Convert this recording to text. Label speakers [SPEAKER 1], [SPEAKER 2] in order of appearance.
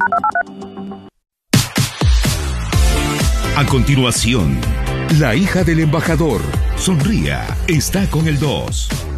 [SPEAKER 1] A continuación, la hija del embajador. Sonría, está con el 2.